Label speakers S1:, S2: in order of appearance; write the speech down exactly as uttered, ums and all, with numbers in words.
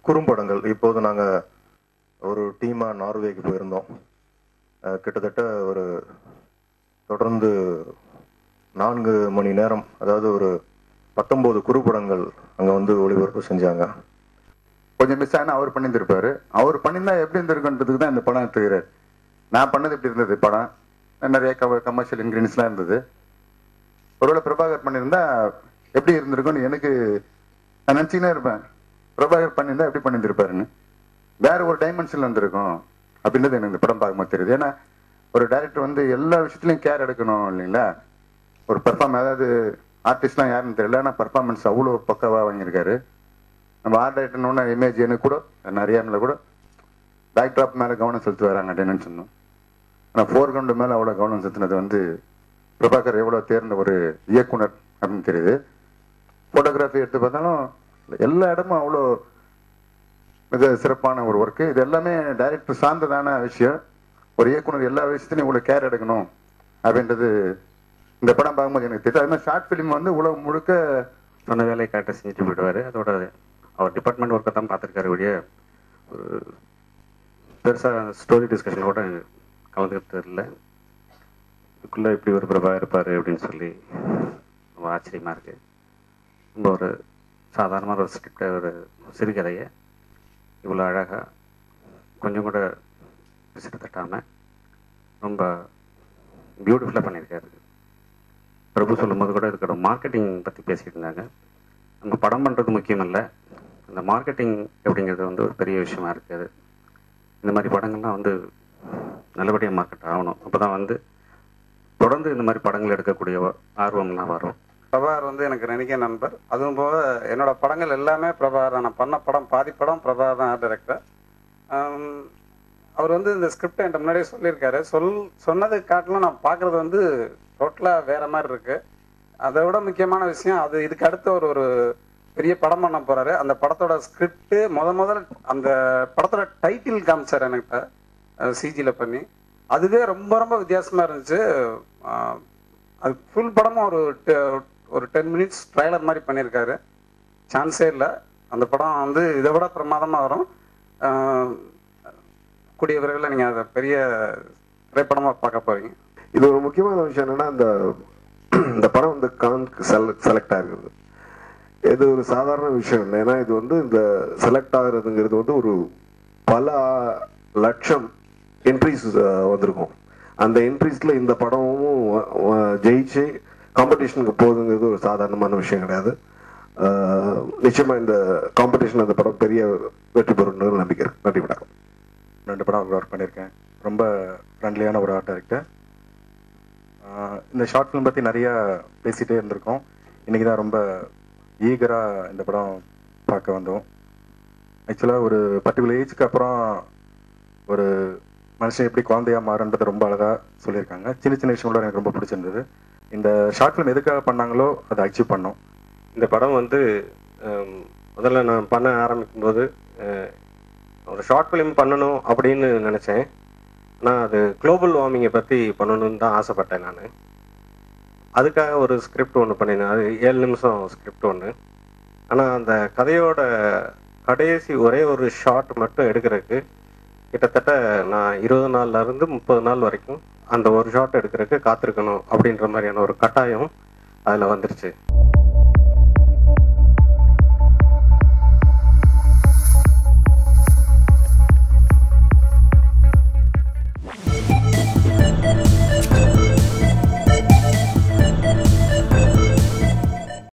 S1: குறும்படங்கள் இப்போது நாங்கள் ஒரு டீமாக நார்வேக்கு போயிருந்தோம். கிட்டத்தட்ட ஒரு தொடர்ந்து நான்கு மணி நேரம், அதாவது ஒரு பத்தொம்போது குறும்படங்கள் அங்கே வந்து ஒளிபரப்பு செஞ்சாங்க.
S2: கொஞ்சம் மிஸ் ஆனால் அவர் பண்ணியிருந்திருப்பாரு. அவர் பண்ணியிருந்தா எப்படி இருந்திருக்குன்றதுக்கு தான் இந்த படம் எடுத்துக்கிறார். நான் பண்ணது எப்படி இருந்தது படம், நிறைய கமர்ஷியல் இன்கிரீடியன்ஸ்லாம் இருந்தது. ஒருவேளை பிரபாகர் பண்ணியிருந்தா எப்படி இருந்திருக்கும்னு எனக்கு நான் நினச்சிக்கினே இருப்பேன். பிரபாகர் பண்ணியிருந்தா எப்படி பண்ணியிருந்திருப்பாருன்னு, வேற ஒரு டைமென்ஷன்ல இருந்திருக்கும் அப்படின்றது எனக்கு இந்த படம் பார்க்கும்போது தெரியுது. ஏன்னா ஒரு டைரக்டர் வந்து எல்லா விஷயத்துலையும் கேர் எடுக்கணும் இல்லைங்களா. ஒரு பெர்ஃபார்ம், அதாவது ஆர்டிஸ்ட்லாம் யாருன்னு தெரியல, ஆனால் பர்ஃபார்மன்ஸ் அவ்வளோ பக்கவாக வாங்கியிருக்காரு. நம்ம ஆர்ட் டைரக்டர்னு இமேஜ் எனக்கு கூட நிறையாமில் கூட பேக் ட்ராப் மேலே கவனம் செலுத்தி வராங்க அப்படின்னு சொன்னோம். ஆனால் ஃபோர் கிரவுண்டு மேலே அவ்வளோ கவனம் செலுத்தினது வந்து பிரபாகர் எவ்வளோ தேர்ந்த ஒரு இயக்குனர் அப்படின்னு தெரியுது. ஃபோட்டோகிராஃபி எடுத்து பார்த்தாலும் எல்லா இடமும் அவ்வளோ மிக சிறப்பான ஒரு ஒர்க்கு. இது எல்லாமே டைரக்டர் சார்ந்ததான விஷயம். ஒரு இயக்குனர் எல்லா விஷயத்தையும் இவ்வளோ கேர் எடுக்கணும் அப்படின்றது இந்த படம் பார்க்கும்போது எனக்கு தெரியும். அது மாதிரி ஷார்ட் ஃபிலிம் வந்து உலகம் முழுக்க
S3: சொன்ன வேலையை கரெக்டாக செஞ்சுட்டு போயிடுவார். அதோட அவர் டிபார்ட்மெண்ட் ஒர்க்கை தான் பார்த்துருக்காரு ஒழிய ஒரு பெருசாக ஸ்டோரி டிஸ்கஷன் கூட கலந்துக்கிட்டு இல்லை. இதுக்குள்ளே இப்படி ஒரு பிரபாக இருப்பார் அப்படின்னு சொல்லி ரொம்ப ஆச்சரியமாக இருக்குது. ரொம்ப ஒரு சாதாரணமாக ஒரு ஸ்கிரிப்டை, ஒரு சிறுகதையை இவ்வளோ அழகாக கொஞ்சம் கூட விசிட்டு தட்டாமல் ரொம்ப பியூட்டிஃபுல்லாக பண்ணியிருக்காரு. பிரபு சொல்லும்போது கூட இதுக்கோட மார்க்கெட்டிங் பற்றி பேசிகிட்டு இருந்தாங்க. நம்ம படம் பண்ணுறது முக்கியம் இல்லை, அந்த மார்க்கெட்டிங் அப்படிங்கிறது வந்து ஒரு பெரிய விஷயமா இருக்குது. இந்த மாதிரி படங்கள்லாம் வந்து நல்லபடியாக மார்க்கெட் ஆகணும். அப்போ தான் வந்து தொடர்ந்து இந்த மாதிரி படங்கள் எடுக்கக்கூடிய ஆர்வம்லாம் வரும்.
S4: பிரபாகர் வந்து எனக்கு நினைக்க நண்பர். அதுவும் போக என்னோட படங்கள் எல்லாமே பிரபாகர். நான் பண்ண படம் பாதி படம் பிரபாகர் தான் ஆர்ட் டைரக்டர். அவர் வந்து இந்த ஸ்கிரிப்டை என்கிட்ட முன்னாடியே சொல்லியிருக்காரு. சொல் சொன்னது காட்டிலும் நான் பார்க்குறது வந்து டோட்டலாக வேற மாதிரி இருக்கு. அதை விட முக்கியமான விஷயம், அது இதுக்கு அடுத்த ஒரு ஒரு பெரிய படம் பண்ண போறாரு. அந்த படத்தோட ஸ்கிரிப்ட் முத முதல் அந்த படத்தோட டைட்டில் காமிச்சார் என்கிட்ட சிஜியில் பண்ணி. அதுவே ரொம்ப ரொம்ப வித்தியாசமா இருந்துச்சு. அது ஃபுல் படமும் ஒரு ஒரு டென் மினிட்ஸ் ட்ரைலர் மாதிரி பண்ணியிருக்காரு. சான்ஸே இல்லை. அந்த படம் வந்து இதை விட பிரமாதமாக வரும். கூடிய விரைவில் நீங்கள் அதை பெரிய திரைப்படமாக பார்க்க போறீங்க.
S5: இது ஒரு முக்கியமான விஷயம் என்னன்னா, இந்த இந்த படம் வந்து கான்க்கு செலக்ட் ஆகுது. இது ஒரு சாதாரண விஷயம் இல்லை. ஏன்னா இது வந்து இந்த செலக்ட் ஆகுறதுங்கிறது வந்து ஒரு பல லட்சம் என்ட்ரிஸ் வந்திருக்கும். அந்த என்ட்ரிஸ்ல இந்த படமும் ஜெயிச்சு காம்படிஷனுக்கு போகுதுங்கிறது ஒரு சாதாரணமான விஷயம் கிடையாது. நிச்சயமா இந்த காம்படிஷன் அந்த படம் பெரிய வெற்றி பெறும் நம்பிக்கை. நன்றி. வணக்கம்.
S2: ரெண்டு படம் ஒர்க் பண்ணியிருக்கேன். ரொம்ப ஃப்ரெண்ட்லியான ஒரு ஆர்ட் டைரக்டர். இந்த ஷார்ட் ஃபிலிம் பற்றி நிறையா பேசிகிட்டே இருந்திருக்கோம். இன்றைக்கி தான் ரொம்ப ஈகராக இந்த படம் பார்க்க வந்தோம். ஆக்சுவலாக ஒரு பர்டிகுலர் ஏஜுக்கு அப்புறம் ஒரு மனுஷன் எப்படி குழந்தையாக மாறுன்றது ரொம்ப அழகாக சொல்லியிருக்காங்க. சின்ன சின்ன விஷயங்களோட எனக்கு ரொம்ப பிடிச்சிருந்தது. இந்த ஷார்ட் ஃபிலிம் எதுக்காக பண்ணாங்களோ அதை அச்சீவ் பண்ணோம்.
S3: இந்த படம் வந்து முதல்ல நான் பண்ண ஆரம்பிக்கும் போது ஒரு ஷார்ட் ஃபிலிம் பண்ணணும் அப்படின்னு நினச்சேன். ஆனால் அது குளோபல் வார்மிங்கை பற்றி பண்ணணும்னு தான் ஆசைப்பட்டேன் நான். அதுக்காக ஒரு ஸ்கிரிப்ட் ஒன்று பண்ணினேன். அது ஏழு நிமிஷம் ஸ்கிரிப்ட் ஒன்று. ஆனால் அந்த கதையோட கடைசி ஒரே ஒரு ஷார்ட் மட்டும் எடுக்கிறதுக்கு கிட்டத்தட்ட நான் இருபது நாள்ல இருந்து முப்பது நாள் வரைக்கும் அந்த ஒரு ஷார்ட் எடுக்கிறதுக்கு காத்திருக்கணும் அப்படின்ற மாதிரியான ஒரு கட்டாயம் அதில் வந்துருச்சு.